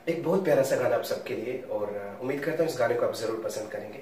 एक बहुत प्यारा सा गाना आप सबके लिए, और उम्मीद करता हूँ इस गाने को आप जरूर पसंद करेंगे।